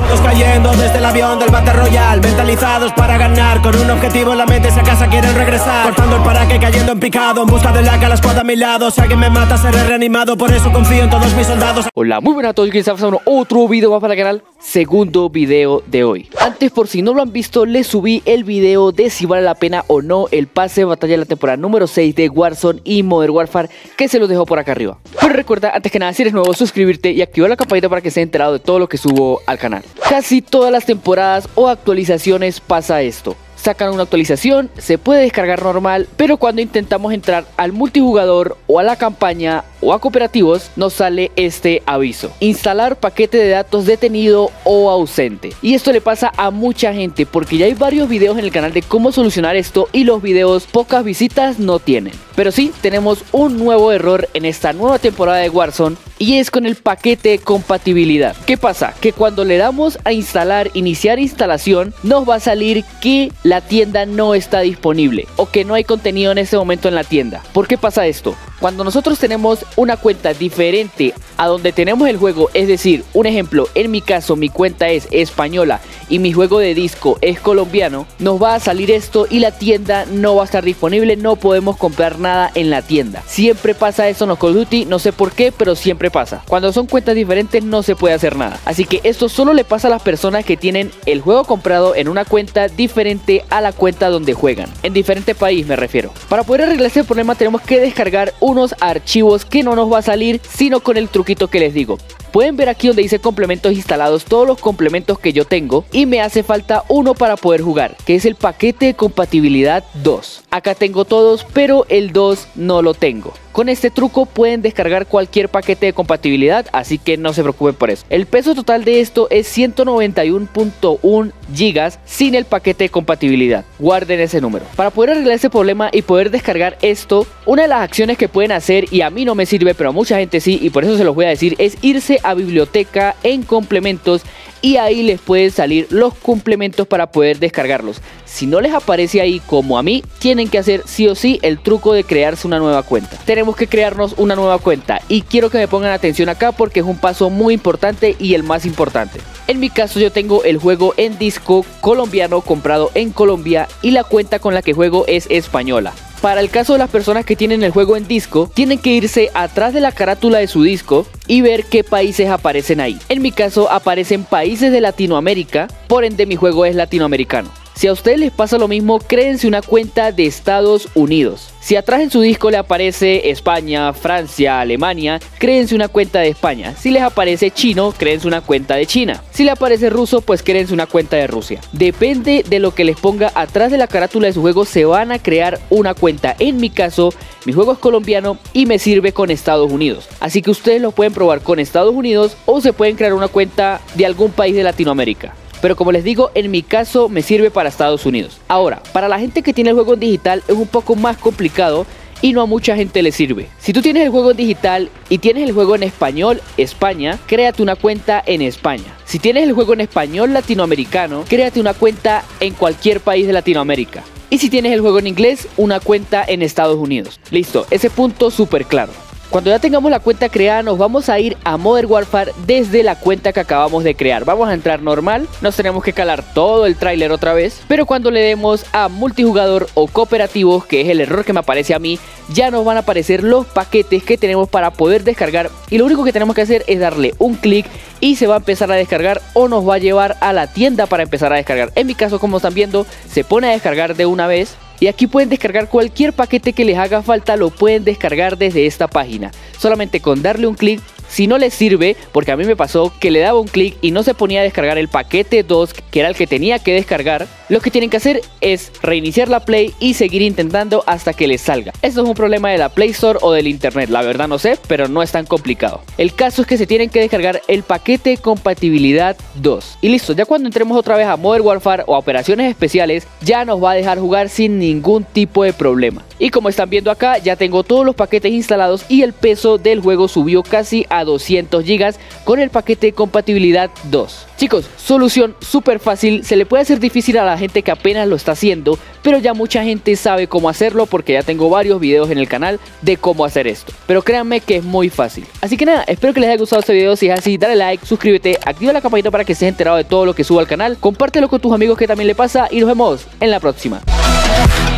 Fotos cayendo desde el avión del Battle Royale, mentalizados para ganar, con un objetivo en la mente, si a casa quieren regresar. Cortando el paraque, cayendo en picado, en busca de la que a la squad a mi lado. Si alguien me mata seré reanimado, por eso confío en todos mis soldados. Hola, muy buenas a todos, estamos en otro video más para el canal. Segundo video de hoy. Antes, por si no lo han visto, les subí el video de si vale la pena o no el pase de batalla de la temporada número 6 de Warzone y Modern Warfare, que se los dejo por acá arriba. Pero recuerda, antes que nada, si eres nuevo, suscribirte y activar la campanita para que estés enterado de todo lo que subo al canal. Casi todas las temporadas o actualizaciones pasa esto. Sacan una actualización, se puede descargar normal, pero cuando intentamos entrar al multijugador o a la campaña o a cooperativos, nos sale este aviso: instalar paquete de datos detenido o ausente. Y esto le pasa a mucha gente porque ya hay varios videos en el canal de cómo solucionar esto y los videos pocas visitas no tienen. Pero sí, tenemos un nuevo error en esta nueva temporada de Warzone y es con el paquete de compatibilidad. ¿Qué pasa? Que cuando le damos a instalar, iniciar instalación, nos va a salir que la tienda no está disponible o que no hay contenido en este momento en la tienda. ¿Por qué pasa esto? Cuando nosotros tenemos una cuenta diferente a donde tenemos el juego, es decir, un ejemplo, en mi caso mi cuenta es española y mi juego de disco es colombiano, nos va a salir esto y la tienda no va a estar disponible, no podemos comprar nada en la tienda. Siempre pasa eso en los Call of Duty, no sé por qué, pero siempre pasa. Cuando son cuentas diferentes no se puede hacer nada. Así que esto solo le pasa a las personas que tienen el juego comprado en una cuenta diferente a la cuenta donde juegan. En diferente país me refiero. Para poder arreglar este problema tenemos que descargar unos archivos que no nos va a salir sino con el truquito que les digo. Pueden ver aquí donde dice complementos instalados todos los complementos que yo tengo y me hace falta uno para poder jugar, que es el paquete de compatibilidad 2. Acá tengo todos, pero el 2 no lo tengo. Con este truco pueden descargar cualquier paquete de compatibilidad, así que no se preocupen por eso. El peso total de esto es 191.1 GB sin el paquete de compatibilidad. Guarden ese número. Para poder arreglar ese problema y poder descargar esto, una de las acciones que pueden hacer, y a mí no me sirve, pero a mucha gente sí, y por eso se los voy a decir, es irse a biblioteca en complementos y ahí les pueden salir los complementos para poder descargarlos. Si no les aparece ahí como a mí, tienen que hacer sí o sí el truco de crearse una nueva cuenta. Tenemos que crearnos una nueva cuenta y quiero que me pongan atención acá porque es un paso muy importante y el más importante. En mi caso yo tengo el juego en disco colombiano comprado en Colombia y la cuenta con la que juego es española. Para el caso de las personas que tienen el juego en disco, tienen que irse atrás de la carátula de su disco y ver qué países aparecen ahí. En mi caso aparecen países de Latinoamérica, por ende mi juego es latinoamericano. Si a ustedes les pasa lo mismo, créense una cuenta de Estados Unidos. Si atrás en su disco le aparece España, Francia, Alemania, créense una cuenta de España. Si les aparece chino, créense una cuenta de China. Si le aparece ruso, pues créense una cuenta de Rusia. Depende de lo que les ponga atrás de la carátula de su juego, se van a crear una cuenta. En mi caso, mi juego es colombiano y me sirve con Estados Unidos. Así que ustedes lo pueden probar con Estados Unidos o se pueden crear una cuenta de algún país de Latinoamérica. Pero como les digo, en mi caso me sirve para Estados Unidos. Ahora, para la gente que tiene el juego en digital es un poco más complicado y no a mucha gente le sirve. Si tú tienes el juego en digital y tienes el juego en español, España, créate una cuenta en España. Si tienes el juego en español latinoamericano, créate una cuenta en cualquier país de Latinoamérica. Y si tienes el juego en inglés, una cuenta en Estados Unidos. Listo, ese punto súper claro. Cuando ya tengamos la cuenta creada, nos vamos a ir a Modern Warfare desde la cuenta que acabamos de crear. Vamos a entrar normal, nos tenemos que calar todo el tráiler otra vez, pero cuando le demos a multijugador o cooperativos, que es el error que me aparece a mí, ya nos van a aparecer los paquetes que tenemos para poder descargar y lo único que tenemos que hacer es darle un clic y se va a empezar a descargar o nos va a llevar a la tienda para empezar a descargar. En mi caso, como están viendo, se pone a descargar de una vez. Y aquí pueden descargar cualquier paquete que les haga falta, lo pueden descargar desde esta página. Solamente con darle un clic. Si no les sirve, porque a mí me pasó que le daba un clic y no se ponía a descargar el paquete 2, que era el que tenía que descargar, lo que tienen que hacer es reiniciar la Play y seguir intentando hasta que les salga. Esto es un problema de la Play Store o del internet, la verdad no sé, pero no es tan complicado. El caso es que se tienen que descargar el paquete compatibilidad 2. Y listo, ya cuando entremos otra vez a Modern Warfare o a operaciones especiales, ya nos va a dejar jugar sin ningún tipo de problema. Y como están viendo acá, ya tengo todos los paquetes instalados y el peso del juego subió casi a a 200 GB con el paquete de compatibilidad 2. Chicos, solución súper fácil, se le puede hacer difícil a la gente que apenas lo está haciendo, pero ya mucha gente sabe cómo hacerlo porque ya tengo varios videos en el canal de cómo hacer esto. Pero créanme que es muy fácil. Así que nada, espero que les haya gustado este video. Si es así, dale like, suscríbete, activa la campanita para que estés enterado de todo lo que subo al canal, compártelo con tus amigos que también le pasa y nos vemos en la próxima.